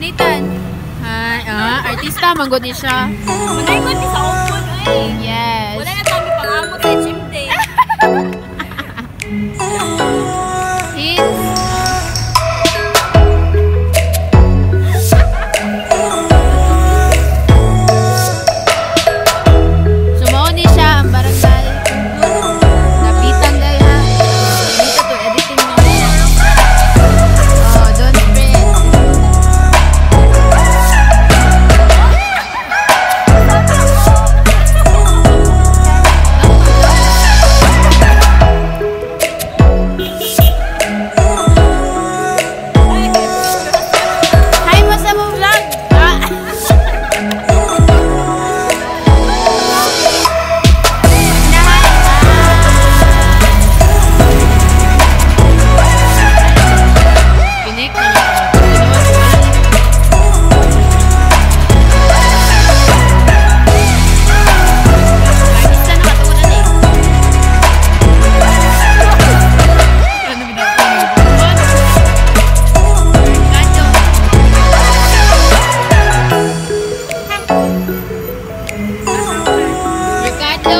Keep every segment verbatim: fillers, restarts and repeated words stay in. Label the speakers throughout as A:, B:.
A: Pilitan. Hi, ah, artista, manggod ni siya.
B: Manay ni sa upon, ay.
A: Yes.
B: Wala na kami pangamot sa gym day.
A: Hits. Sumao ni siya ang barangay. Napitang gay ha. Dito to editing mo. Oh, don't spread. Hi mo sa mong vlog. Ah. Pinik na niya. Artista na katunan eh. Ano binatang Ricardo.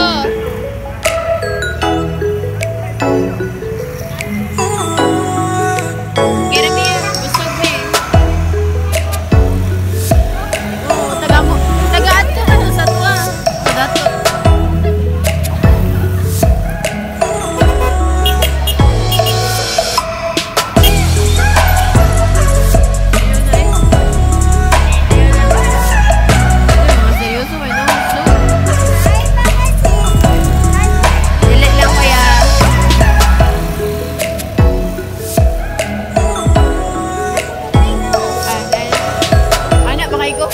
A: Kira mi busog me. Oh, taga mo, taga ato ano sa tuwa. Sa dato. Seryoso may naman so. Dili lang kaya. Ah, dahil. Anak, bakay ko.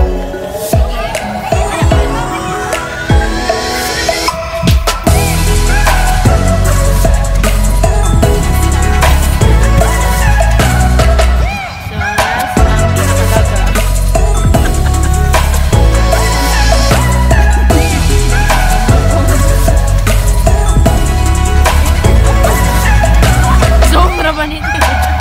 A: So, last ang pinakalaga. Sobra ba nito?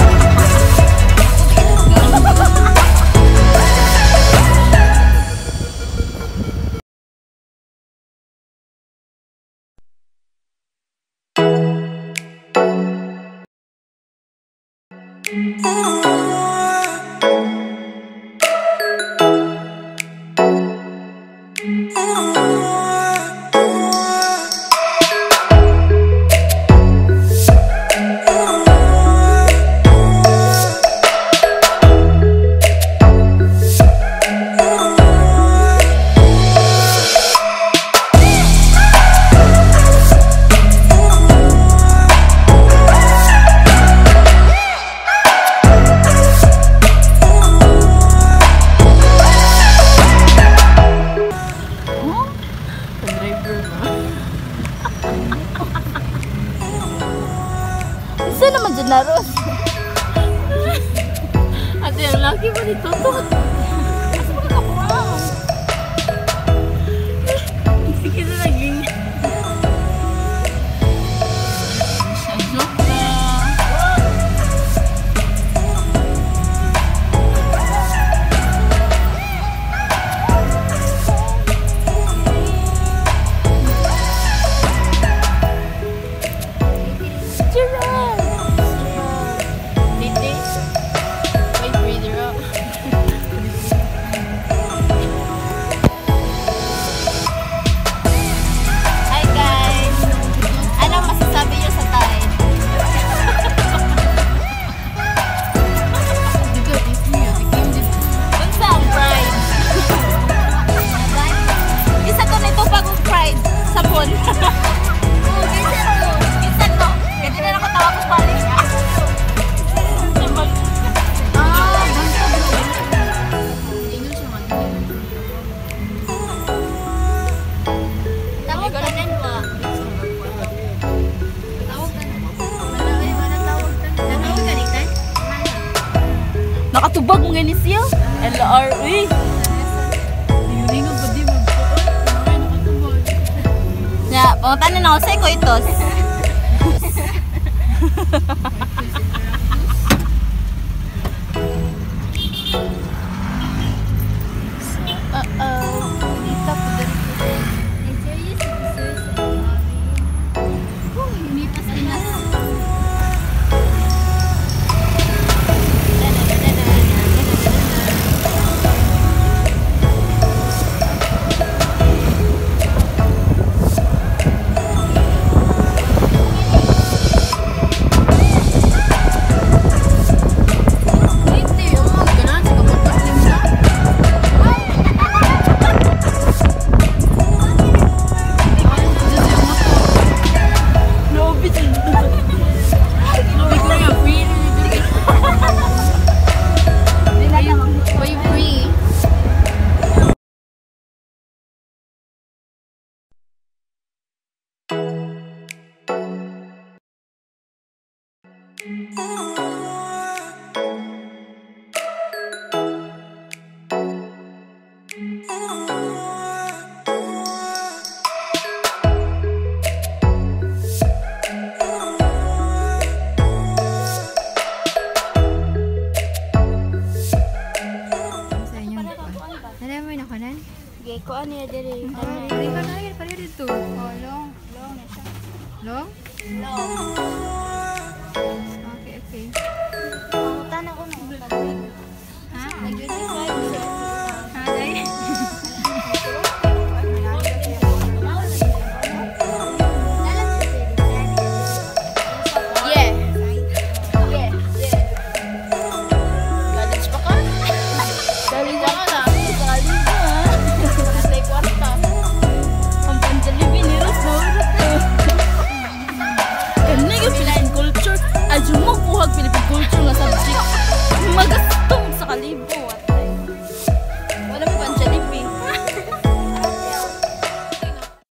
B: Isa naman dyan na, Ros.
A: Ate, ang laki mo nito to.
B: Kasi magkakakurang.
A: Sige na laging. Joke na. Titi. Wait, breather up.
B: Hi guys! Anong masasabi niyo sa Tide?
A: Dito, this music. Game this.
B: Unsa ang pride? Isa to nito bagong pride sa phone. Oo, isa to. Isa to. Kasi na ako tawa ko pala siya.
A: Ah, basta bro. Ingon siya man.
B: Tawag ka din ba?
A: Tawag ka na. Wala, ay, wala tawag ka na. Tawag ka rin,
B: Nakatubag mo ngayon siya. L R E.
A: Lingon ba di magpuon? Ay, nakatubag.
B: Ya, pangutan na ako sa ikoitos. kuan niya diri.
A: Ah, dili ka na yun, pala dito. Oh, long. Long na siya. Long?
B: Long.
A: Okay, okay.
B: Pangutan ako na.
A: Ha?
B: Nag-twenty-five.
A: Ha, day?
B: Yeah. Yeah. Yeah. College pa ka? College ka na. College ka. Natay kwarta. Ang panjalibin ni Ros. Ganun yung Philippine culture. Adyo mo buhag Philippine culture nga subject. Magas